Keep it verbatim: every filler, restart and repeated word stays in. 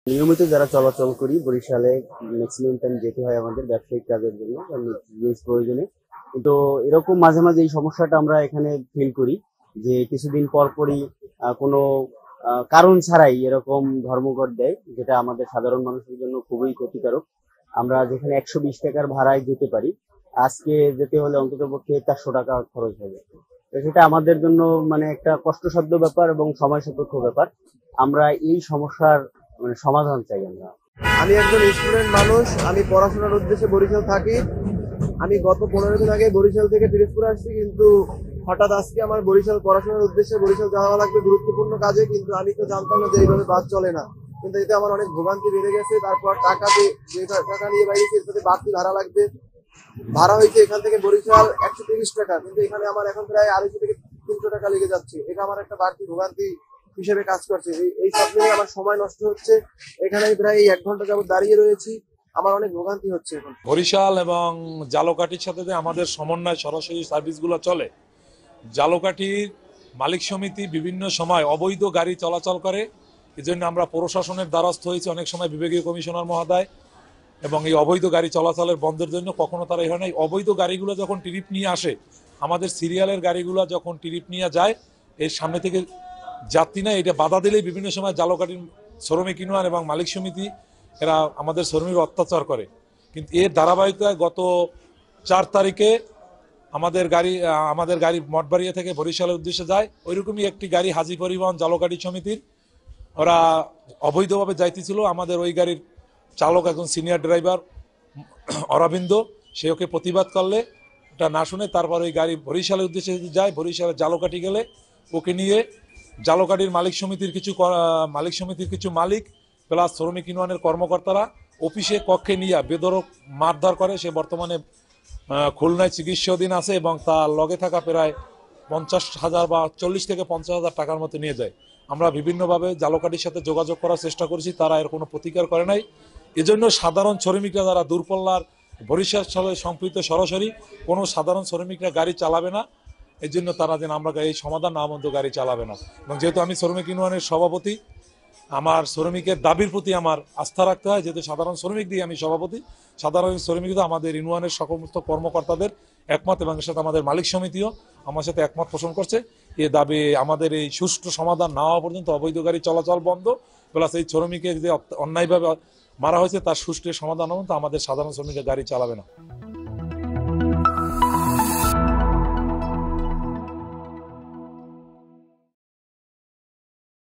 নিয়মিত যারা চলাচল করি বরিশালে ম্যাক্সিমাম টাইম যেতে হয় আমাদের ব্যবসায়িক কাজের জন্য বা নিজ প্রয়োজনে। কিন্তু এরকম মাঝে মাঝে এই সমস্যাটা আমরা এখানে ফিল করি যে কিছুদিন পর পরই আহ, কোনো আহ, কারণ ছাড়াই এরকম ধর্মঘট দেয়, যেটা আমাদের সাধারণ মানুষের জন্য খুবই ক্ষতিকারক। আমরা যেখানে একশো বিশ টাকার ভাড়ায় যেতে পারি, আজকে যেতে হলে অন্তত পক্ষে চারশো টাকা খরচ হবে। তো সেটা আমাদের জন্য মানে একটা কষ্টসাধ্য ব্যাপার এবং সময় সাপেক্ষ ব্যাপার। আমরা এই সমস্যার মানে সমাধান চাই আমরা। আমি একজন স্টুডেন্ট মানুষ। আমি পড়াশোনার উদ্দেশ্যে বরিশাল থাকি। আমি গত পনেরো দিন আগে বরিশাল থেকে পিরোজপুর আসছি, কিন্তু হঠাৎ আজকে আমার বরিশাল পড়াশোনার উদ্দেশ্যে বরিশাল যাওয়া লাগবে গুরুত্বপূর্ণ কাজে, কিন্তু আমি তো জানতাম না যে এইভাবে বাস চলে না। কিন্তু এতে আমার অনেক ভোগান্তি বেড়ে গেছে। তারপর টাকা দিয়ে যে টাকা নিয়ে বাইরেছি এর সাথে বাড়তি ভাড়া লাগবে। ভাড়া হয়েছে এখান থেকে বরিশাল একশো তিরিশ টাকা, কিন্তু এখানে আমার এখন প্রায় আড়াইশো থেকে তিনশো টাকা লেগে যাচ্ছে। এটা আমার একটা বাড়তি ভোগান্তি হিসেবে কাজ করছে। এই এই সব মিলিয়ে আমার সময় নষ্ট হচ্ছে। এখানে আমি প্রায় এক ঘন্টা যাবত দাঁড়িয়ে রয়েছি। আমার অনেক ভোগান্তি হচ্ছে এখন। বরিশাল এবং জালকাঠির সাথে যে আমাদের সমন্বয় সরাসরি সার্ভিসগুলো চলে, জালকাঠির মালিক সমিতি বিভিন্ন সময় অবৈধ গাড়ি চলাচল করে। এই জন্য আমরা প্রশাসনের দ্বারস্থ হয়েছি অনেক সময়, বিভাগীয় কমিশনার মহোদয়, এবং এই অবৈধ গাড়ি চলাচলের বন্ধের জন্য কখনো তারা এই হয় না। অবৈধ গাড়িগুলো যখন টিরিপ নিয়ে আসে, আমাদের সিরিয়ালের গাড়িগুলো যখন টিরিপ নিয়ে যায়, এর সামনে থেকে যাত্রী না এটা বাধা দিলেই বিভিন্ন সময় জালকাঠির শ্রমিক ইউনিয়ন এবং মালিক সমিতি এরা আমাদের শ্রমিক অত্যাচার করে। কিন্তু এর ধারাবাহিকতায় গত চার তারিখে আমাদের গাড়ি আমাদের গাড়ি মঠবাড়িয়া থেকে বরিশালের উদ্দেশ্যে যায়, ওইরকমই একটি গাড়ি হাজি পরিবহন জালকাঠি সমিতির, ওরা অবৈধভাবে যাইতেছিল। আমাদের ওই গাড়ির চালক একজন সিনিয়র ড্রাইভার অরবিন্দ, সে ওকে প্রতিবাদ করলে ওটা না শুনে তারপর ওই গাড়ি বরিশালের উদ্দেশ্যে যায়। বরিশালে জালকাঠি গেলে ওকে নিয়ে জালকাঠির মালিক সমিতির কিছু মালিক সমিতির কিছু মালিক প্লাস শ্রমিক ইউনিয়নের কর্মকর্তারা অফিসে কক্ষে নিয়ে বেধড়ক মারধর করে। সে বর্তমানে খুলনায় চিকিৎসাধীন আছে এবং তার লগে থাকা প্রায় পঞ্চাশ হাজার বা চল্লিশ থেকে পঞ্চাশ হাজার টাকার মতো নিয়ে যায়। আমরা বিভিন্নভাবে জালকাঠির সাথে যোগাযোগ করার চেষ্টা করেছি, তারা এর কোনো প্রতিকার করে নাই। এজন্য সাধারণ শ্রমিকরা যারা দূরপাল্লার বরিশাল সাথে সম্পৃক্ত সরাসরি কোনো সাধারণ শ্রমিকরা গাড়ি চালাবে না। এই জন্য তারা যেন আমরা এই সমাধান না পর্যন্ত গাড়ি চালাবে না। এবং যেহেতু আমি শ্রমিক ইউনিয়নের সভাপতি, আমার শ্রমিকের দাবির প্রতি আমার আস্থা রাখতে হয়। যেহেতু সাধারণ শ্রমিক দিয়ে আমি সভাপতি, সাধারণ শ্রমিক তো আমাদের ইউনিয়নের সমস্ত কর্মকর্তাদের একমত এবং এর সাথে আমাদের মালিক সমিতিও আমার সাথে একমত পোষণ করছে। এ দাবি আমাদের এই সুষ্ঠু সমাধান না হওয়া পর্যন্ত অবৈধ গাড়ি চলাচল বন্ধ, প্লাস এই শ্রমিকের যে অন্যায়ভাবে মারা হয়েছে তার সুষ্ঠু সমাধান পর্যন্ত আমাদের সাধারণ শ্রমিকের গাড়ি চালাবে না।